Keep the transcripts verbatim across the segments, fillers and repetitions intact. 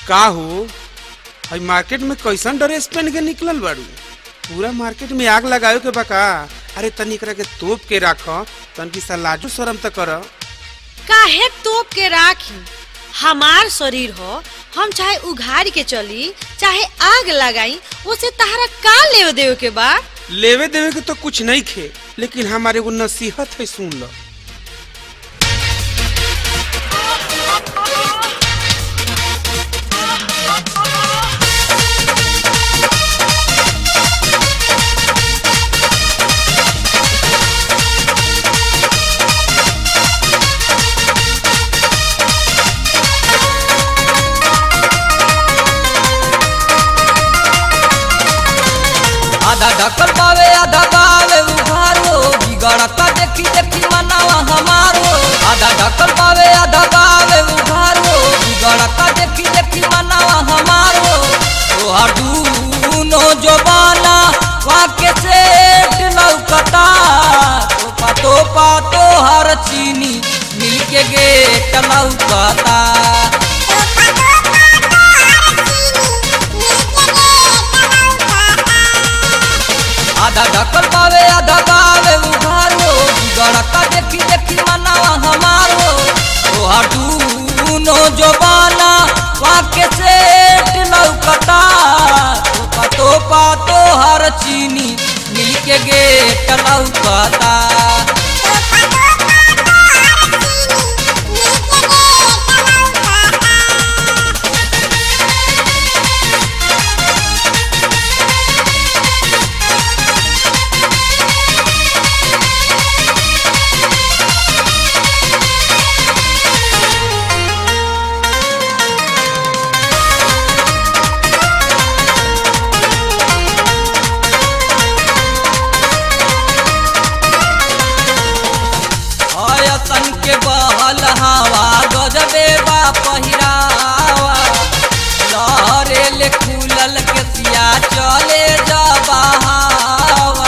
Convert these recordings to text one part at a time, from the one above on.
का हो हई मार्केट में कैसन ड्रेस पहन के निकलल बाड़ू? पूरा मार्केट में आग लगावे के बका। अरे तनी एकरा के तोप के राख, तनकी सा लाजो शरम त कर। काहे तोप के राखी? हमार शरीर हो, हम चाहे उघाड़ के चली चाहे आग लगाई, उसे तहरा का लेवे देवे के बा? लेवे देवे के तो कुछ नहीं खे, लेकिन हमारे वो नसीहत है, सुन लो। आधा ढकल पावे आधा गावे उघारो, बिगड़ता देखी देखी मनावा हमारो। आधा ढकल पावे आधा गावे उघारो, बिगड़ता देखी देखी मनावा हमारो। तोहार दूनो जोबाना वाके सेठ लौकता, तोपा तोपा तोहार चीनी मिलके गेट लौकता। आधा ढकल पावे आधा गावे उघारो, बिगड़ता देखी देखी मनावा हमारो। तोहार दूनो जोबाना वाके सेठ लौकता, तोपा तोपा तोहार चीनी मिलके गेट लौकता। के बहल हवा गजबे बा पहिरावा, लहरे ले खुलल के सिया चले जबा हवा।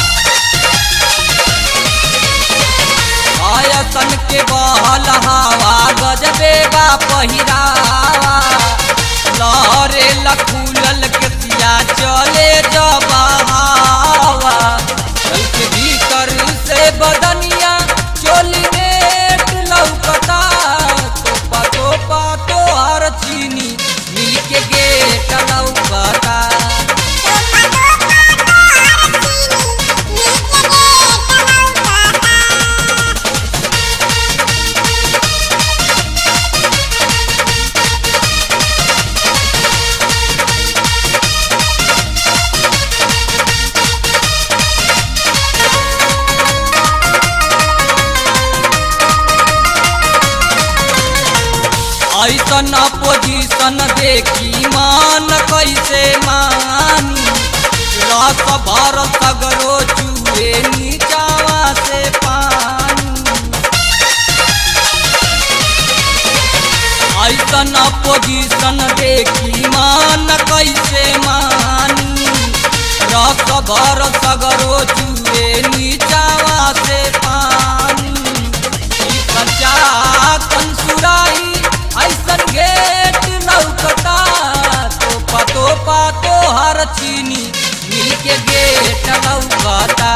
आयतन के बहल हवा गजबे बा पहिरावा, लहरे ले खुलल के सिया चले जबा हवा। चल के भीतर से बदनिया चोली लौकता, तोपा तोपा तोहार चीनी मिलके गेट लौकता। ऐसन पोजीशन देखी मान कैसे मानी, रस भर सगरो चूहे नीचावा से पानी। ऐसन पोजीशन देखी मान कैसे मानी, रस भर सगरो चूहे नीचावा से पानी। कच्चा कंसुराई ऐसन गेट लौकता, तोपा तोपा तोहार चीनी मिलके गेट लौकता।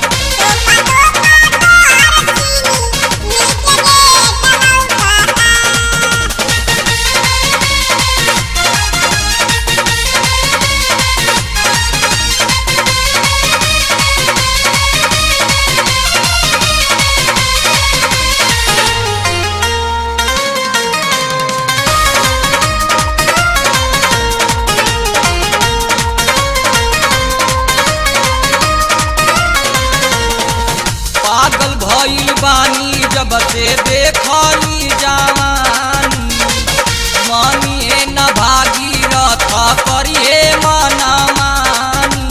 पागल भइल बानी जब से देखली जवानी, मानिए न भागीरथ करिए मना मानी।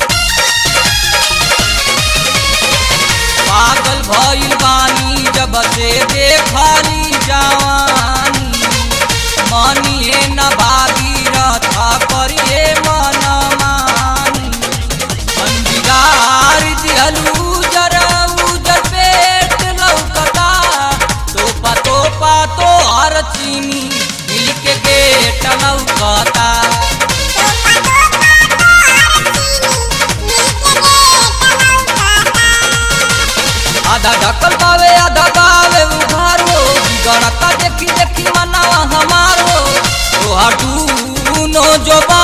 पागल भइल बानी जब से देखली जवानी, मानिए न भागीरथ करिए मना मानी। अंधियार दिहलू चीनी मिलके गेट गेट लौकता। आधा ढकल बावे आधा बावे उघार हो, बिगड़ता देखी देखी मनावा हमार हो। तोहार दूनो जो